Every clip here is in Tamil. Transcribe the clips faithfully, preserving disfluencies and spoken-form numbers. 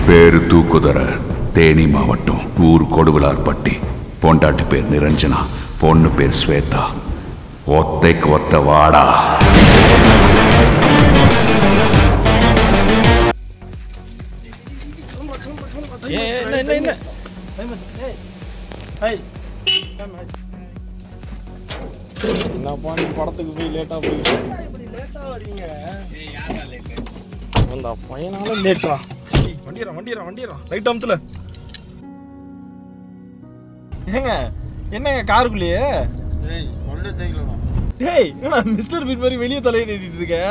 பேரு தூக்குதர, தேனி மாவட்டம், ஊர் கொடுவிலார்பட்டி. பொண்டாட்டி பேர் நிரஞ்சனா, பொண்ணு பேர் ஸ்வேதா. ஒத்தைக்கு ஒத்த வாடா. படத்துக்கு போய் லேட்டா போயிட்டு அந்த பையனால லேட்டா. வண்டிடுறான் வண்டிடுறான் வண்டிடுறான் ரைட் அம்த்துல. ஏங்க என்னங்க காருக்குள்ளேயே? டேய் என்ன மிஸ்டர் பீன் மாதிரி வெளியே தலையை நீட்டிட்டு இருக்க?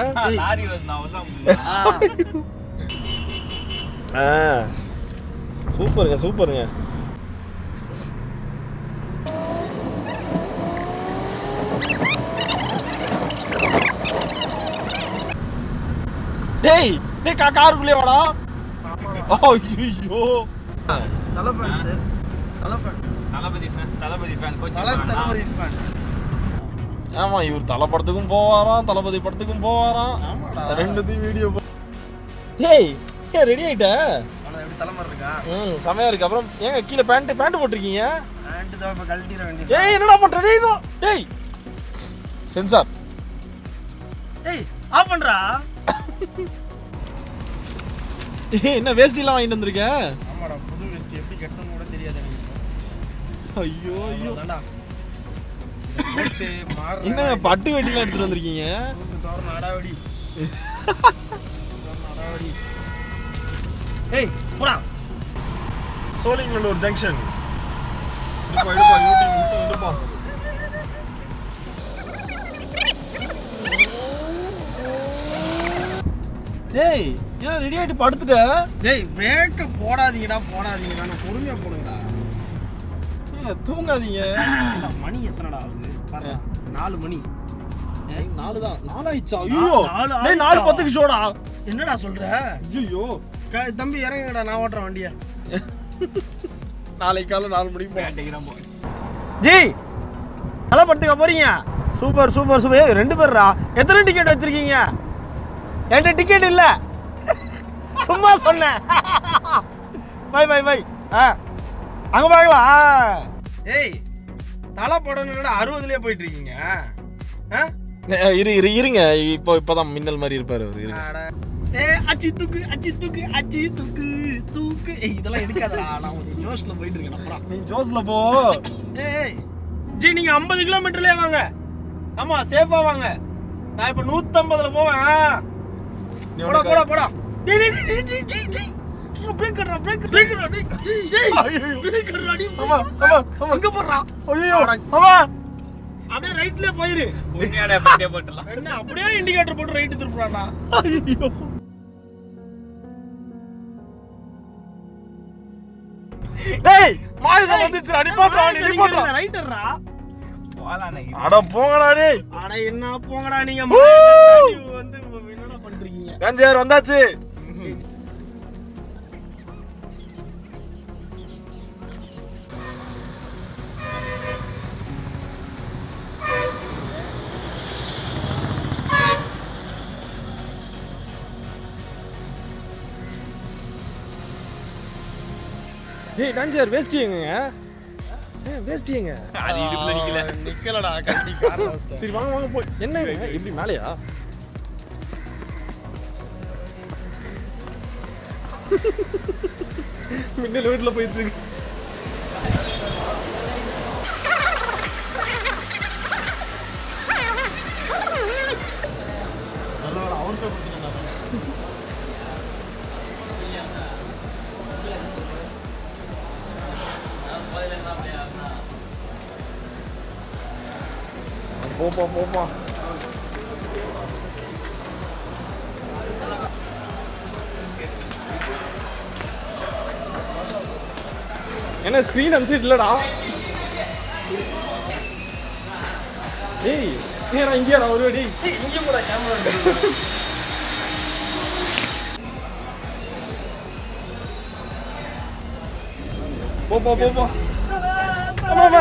சூப்பருங்க சூப்பருங்க. டேய் நீ காருக்குள்ளே வாடா. ஐயோ Thala fans Thala fan Thalapathy fan Thalapathy fan coach Thalapathy fan. ஆமா இவர் தல படத்துக்கும் போவாராம், தலபதி படத்துக்கும் போவாராம். ரெண்டுத்தையும் வீடியோ. ஏய் ஏ ரெடி ஆயிட்ட? அண்ணா எப்படி தல மாதிரி இருக்கா? ம் செமையா இருக்கு. அப்புறம் ஏங்க கீழ பேண்ட் பேண்ட் போட்டுருக்கீங்க? பேண்ட் தான் இப்ப கழட்டிர வேண்டியது. ஏய் என்னடா பண்ற? டேய் டேய் சென்சார். ஏய் ஆஃப் பண்றா. ஏய் என்ன வேஸ்டிலாம் வாங்கிட்டு வந்திருக்க? ஆமாடா புது வேஸ்டி எப்படி கட்டணும் கூட தெரியாது எனக்கு. ஐயோ ஐயோ தான்டா. என்ன பட்டு வெட்டிலாம் எடுத்துட்டு வந்திருக்கீங்க? தோரண அடாவடி. அடாவடி. ஏய் போடா. சோலிங்கநல்லூர் ஜங்ஷன். எடுப்பா எடுப்பா யூடியூப் எடுப்பா. டேய் ஏன் ரெடி ஆயிட்டு படுத்துட்ட? டேய் பிரேக்க போடாதீங்கடா போடாதீங்கடா. நான் பொறுமையா போடுங்கடா. ஏ தூங்காதீங்க. மணி எத்தனைடா ஆகுது பாரு? நாலு மணி. ஏய் நாலு தான். நாலு ஆயிச்சா? ஐயோ டேய் நாலு பத்துக்கு ஷோடா. என்னடா சொல்ற? ஐயோ தம்பி இறங்குடா, நான் ஓட்றேன் வண்டியை. நாளைக்கு காலை நாலு மணிக்கு போறேன். ஜி நல்லா படுத்துக்க போறீங்க? Super super super. ரெண்டு பேர்ரா. எத்தனை டிக்கெட் வச்சிருக்கீங்க? என்கிட்ட டிக்கெட் இல்ல, சும்மா சொன்னேன். Bye bye bye. அங்க பார்க்கலாம். ஏய் தலை போடணும்னா அறுபதுலயே போயிட்டு இருக்கீங்க. இரு இரு இருங்க. இப்போ இப்பதான் மின்னல் மாதிரி இருப்பாரு அவரு. ஏய் அச்சி தூக்கு அச்சி தூக்கு அச்சி தூக்கு தூக்கு. ஏய் இதெல்லாம் எடுக்காதடா, நான் கொஞ்சம் ஜோஸ்ல போயிட்டு இருக்கேன். அப்புறம் நீ ஜோஸ்ல போ. ஏய் ஜி நீங்க ஐம்பது கிலோமீட்டர்லயே வாங்க. ஆமா சேஃபா வாங்க. நான் இப்ப நூத்தி ஐம்பதுல போவேன். போடா போடா போடா. டேய் டேய் டேய் டேய் டேய் பிரேக் கர்றா பிரேக் பிரேக் கர்றா. டேய் டேய் பிரேக் கர்றா. டேய் ஆமா ஆமா அங்க போறா. ஐயோ ஆமா அப்படியே ரைட்ல போயிரு. உன்னையாடா அப்படியே போட்டலாம். என்ன அப்படியே இண்டிகேட்டர் போட்டு ரைட் திருப்புறாடா. ஐயோ டேய் மாய்ஸ வந்துச்சுடா. நீ போடா நீ போடா ரைட்டர்ரா. போலானே. அட போங்கடா டேய். அட என்ன போங்கடா நீங்க வந்து என்னடா பண்றீங்க? கஞ்சேர் வந்தாச்சு. ஏய் டஞ்சர் வேஸ்டிங்க. ஏ வேஸ்டிங்க. அது இடுப்புல நிக்கல. நிக்கலடா கட்டி கார் வாஸ்ட். சரி வாங்க வாங்க போய். என்ன இப்படி மேலையா? மின்னல் வீட்ல போயிட்டு இருக்கு. நல்லவேளை அவர்ட்ட கொடுத்தீங்க. போப்பா போப்பா. என்ன ஸ்கிரீன் அம்சிட் இல்லடா? ஏய் ஏனா இங்கடா ஒரு டேய். ஏய் இங்க போடா கேமரா. போப்பா போப்பா. ஆமா ஆமா.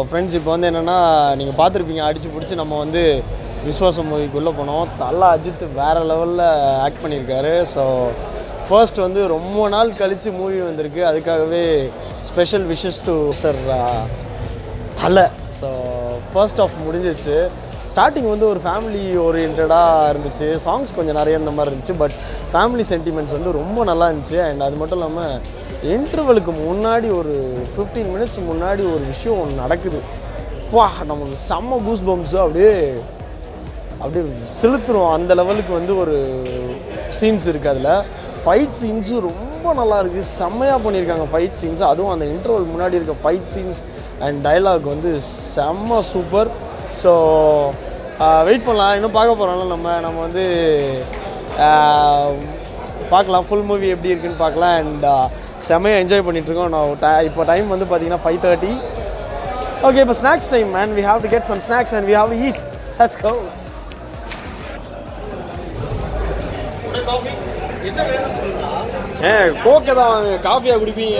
ஃப்ரெண்ட்ஸ் இப்போ வந்து என்னென்னா நீங்கள் பார்த்துருப்பீங்க அடித்து பிடிச்சி நம்ம வந்து விஸ்வாசம் மூவிக்குள்ளே போனோம். தலா அஜித் வேறு லெவலில் ஆக்ட் பண்ணியிருக்காரு. ஸோ ஃபர்ஸ்ட் வந்து ரொம்ப நாள் கழித்து மூவி வந்திருக்கு. அதுக்காகவே ஸ்பெஷல் விஷஸ் டு மிஸ்டர் தலை. ஸோ ஃபர்ஸ்ட் ஆஃப் முடிஞ்சிச்சு. ஸ்டார்டிங் வந்து ஒரு ஃபேமிலி ஓரியன்டாக இருந்துச்சு. சாங்ஸ் கொஞ்சம் நிறைய இருந்த மாதிரி இருந்துச்சு. பட் ஃபேமிலி சென்டிமெண்ட்ஸ் வந்து ரொம்ப நல்லா இருந்துச்சு. அண்ட் அது மட்டும் இல்லாமல் இன்டர்வலுக்கு முன்னாடி ஒரு ஃபிஃப்டீன் மினிட்ஸ் முன்னாடி ஒரு விஷயம் ஒன்று நடக்குது. வா நமக்கு செம்ம கூஸ் பம்ப்ஸு அப்படியே அப்படியே செலுத்துகிறோம். அந்த லெவலுக்கு வந்து ஒரு சீன்ஸ் இருக்குது. அதில் ஃபைட் சீன்ஸும் ரொம்ப நல்லா இருக்குது. செம்மையாக பண்ணியிருக்காங்க ஃபைட் சீன்ஸ். அதுவும் அந்த இன்டர்வல் முன்னாடி இருக்க ஃபைட் சீன்ஸ் அண்ட் டைலாக் வந்து செம்ம சூப்பர். ஸோ வெயிட் பண்ணலாம். இன்னும் பார்க்க போகிறோம்ல நம்ம நம்ம வந்து பார்க்கலாம் ஃபுல் மூவி எப்படி இருக்குன்னு பார்க்கலாம். அண்ட் செம்மையாக என்ஜாய் பண்ணிகிட்ருக்கோம். நான் ட இப்போ டைம் வந்து பார்த்தீங்கன்னா ஃபைவ் தேர்ட்டி. ஓகே இப்போ snacks time man. We have to get some snacks and we have to eat. Let's go. ஏ கோக்கை தான் காஃபியாக குடிப்பீங்க.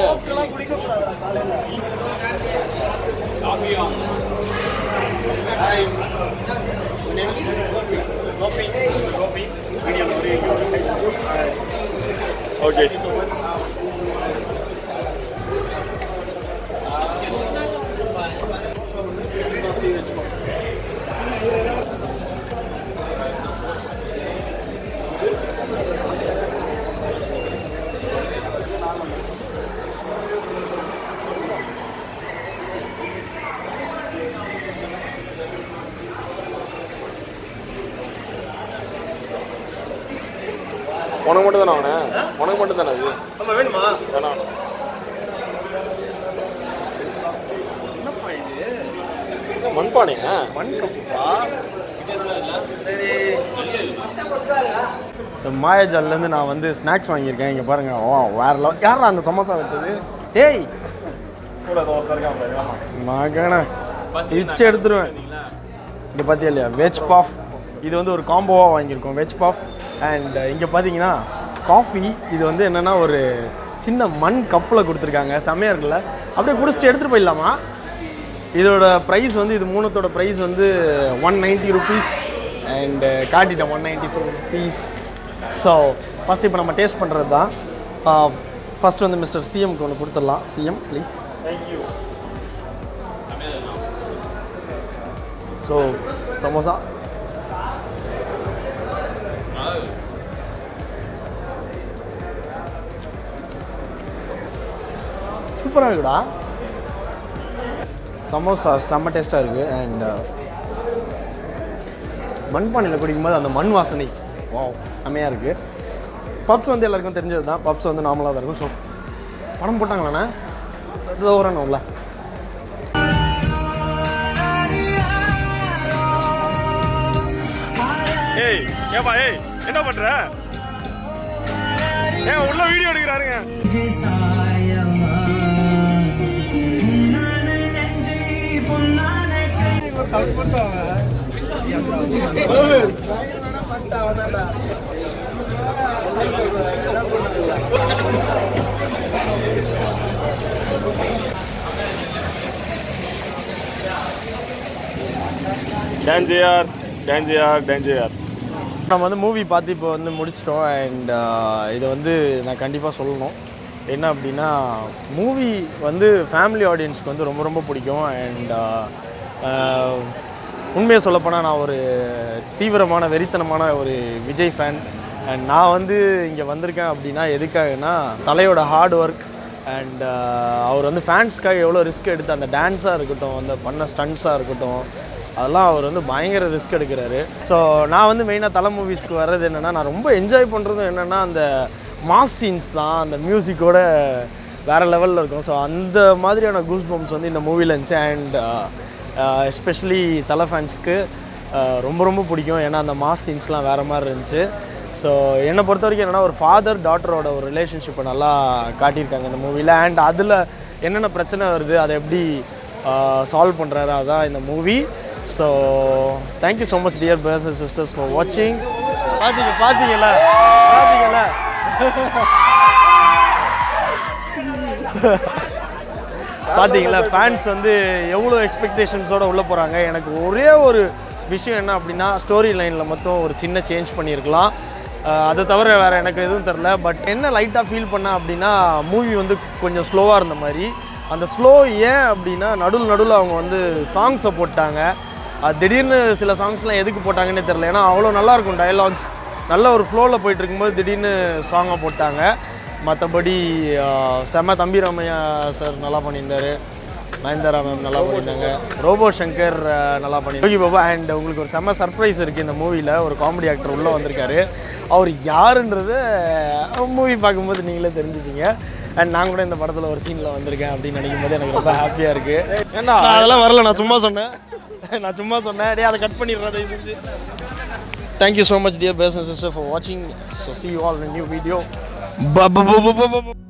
ஓகே உனக்கு மட்டும் தானே அவனே? உனக்கு மட்டும் தானே அது? நம்ம வேணுமா? வேணாம். மண்பானையா? மண் கப்பா. மாயாஜால்லேருந்து நான் வந்து ஸ்நாக்ஸ் வாங்கியிருக்கேன். இங்கே பாருங்கள். ஓ வேறு லெவல். யாரா அந்த சமோசா வைத்தது? ஏய் மகனே இச்சு எடுத்துருவேன். இங்கே பார்த்தியா இல்லையா வெஜ் பஃப். இது வந்து ஒரு காம்போவாக வாங்கியிருக்கோம் வெஜ் பஃப். அண்ட் இங்கே பார்த்தீங்கன்னா காஃபி. இது வந்து என்னென்னா ஒரு சின்ன மண் கப்பில் கொடுத்துருக்காங்க. செம்மையாக இருக்குல்ல. அப்படியே குடிச்சிட்டு எடுத்துகிட்டு போயிடலாமா? இதோட ப்ரைஸ் வந்து இது மூணுத்தோட ப்ரைஸ் வந்து ஒன் நைன்ட்டி ருபீஸ். அண்டு காட்டிட்டேன் one ninety four rupees. So first இப்போ நம்ம டேஸ்ட் பண்ணுறது தான். ஃபஸ்ட் வந்து மிஸ்டர் சிஎம்க்கு ஒன்று கொடுத்துடலாம். CM please. Thank you. So samosa சூப்பராக இருக்குடா. சமோசா செம்ம டேஸ்ட்டாக இருக்குது. அண்ட் மண்பானையில் குடிக்கும்போது அந்த மண் வாசனை வா செம்மையாக இருக்குது. பப்ஸ் வந்து எல்லாருக்கும் தெரிஞ்சது தான். பப்ஸ் வந்து நார்மலாக தான் இருக்கும். ஸோ படம் போட்டாங்களாண்ணா அது வரணும்ல. ஏய் ஏப்பா ஏய் என்ன பண்ணுற? ஏன் உள்ள வீடியோ எடுக்கிறாருங்க. Danger danger danger. நம்ம வந்து மூவி பார்த்து இப்போ வந்து முடிச்சிட்டோம். அண்ட் இதை வந்து நான் கண்டிப்பாக சொல்லணும். என்ன அப்படின்னா மூவி வந்து ஃபேமிலி ஆடியன்ஸ்க்கு வந்து ரொம்ப ரொம்ப பிடிக்கும். அண்ட் உண்மையை சொல்லப்போனால் நான் ஒரு தீவிரமான வெறித்தனமான ஒரு விஜய் ஃபேன். அண்ட் நான் வந்து இங்கே வந்திருக்கேன் அப்படின்னா எதுக்காகனா தலையோட ஹார்ட் ஒர்க் அண்ட் அவர் வந்து ஃபேன்ஸ்க்காக எவ்வளோ ரிஸ்க் எடுத்து அந்த டான்ஸாக இருக்கட்டும், அந்த பண்ண ஸ்டண்ட்ஸாக இருக்கட்டும், அதெல்லாம் அவர் வந்து பயங்கர ரிஸ்க் எடுக்கிறாரு. ஸோ நான் வந்து மெயினாக தலை மூவிஸ்க்கு வர்றது என்னென்னா நான் ரொம்ப என்ஜாய் பண்ணுறதும் என்னென்னா அந்த மாஸ் சீன்ஸ் தான். அந்த மியூசிக்கோட வேறு லெவலில் இருக்கும். ஸோ அந்த மாதிரியான கூஸ் பம்ப்ஸ் வந்து இந்த மூவியில் இருந்துச்சு. அண்ட் எஸ்பெஷலி தலை ஃபேன்ஸ்க்கு ரொம்ப ரொம்ப பிடிக்கும். ஏன்னா அந்த மாஸ் சீன்ஸ்லாம் வேறு மாதிரி இருந்துச்சு. ஸோ என்னை பொறுத்த வரைக்கும் என்னென்னா ஒரு ஃபாதர் டாட்டரோட ஒரு ரிலேஷன்ஷிப்பை நல்லா காட்டியிருக்காங்க இந்த மூவியில். அண்ட் அதில் என்னென்ன பிரச்சனை வருது அதை எப்படி சால்வ் பண்ணுறாரு அதுதான் இந்த movie. So thank you so much dear brothers and sisters for வாட்சிங். பார்த்தீங்க பார்த்தீங்களா பார்த்தீங்களா பார்த்தீங்களா ஃபேன்ஸ் வந்து எவ்வளோ எக்ஸ்பெக்டேஷன்ஸோடு உள்ளே போகிறாங்க. எனக்கு ஒரே ஒரு விஷயம் என்ன அப்படின்னா ஸ்டோரி லைனில் மட்டும் ஒரு சின்ன சேஞ்ச் பண்ணியிருக்கலாம். அதை தவிர வேறு எனக்கு எதுவும் தெரில. பட் என்ன லைட்டாக ஃபீல் பண்ணேன் அப்படின்னா மூவி வந்து கொஞ்சம் ஸ்லோவாக இருந்த மாதிரி. அந்த ஸ்லோ ஏன் அப்படின்னா நடுவில் நடுவில் அவங்க வந்து சாங்ஸை போட்டாங்க. அது திடீர்னு சில சாங்ஸ்லாம் எதுக்கு போட்டாங்கன்னே தெரில. ஏன்னா அவ்வளோ நல்லாயிருக்கும் டயலாக்ஸ், நல்ல ஒரு ஃப்ளோவில் போயிட்டு இருக்கும்போது திடீர்னு சாங்கை போட்டாங்க. மற்றபடி செம்ம தம்பி ராமையா சார் நல்லா பண்ணியிருந்தார், நயன்தாரா மேம் நல்லா பண்ணியிருந்தாங்க, ரோபோ சங்கர் நல்லா பண்ணியிருந்தாங்க, யோகி பாபா. அண்ட் உங்களுக்கு ஒரு செம்ம சர்ப்ரைஸ் இருக்குது இந்த மூவியில். ஒரு காமெடி ஆக்டர் உள்ளே வந்திருக்காரு. அவர் யாருன்றது மூவி பார்க்கும்போது நீங்களே தெரிஞ்சுப்பீங்க. அண்ட் நான் கூட இந்த படத்தில் ஒரு சீனில் வந்திருக்கேன் அப்படின்னு நினைக்கும் போது எனக்கு ரொம்ப ஹாப்பியாக இருக்குது. ஏன்னா அதெல்லாம் வரல, நான் சும்மா சொன்னேன் நான் சும்மா சொன்னேன் டே அதை கட் பண்ணிடுறேன் தயவு செஞ்சு. Thank you so much dear pairs and sister for வாட்சிங். So see you all in a new video.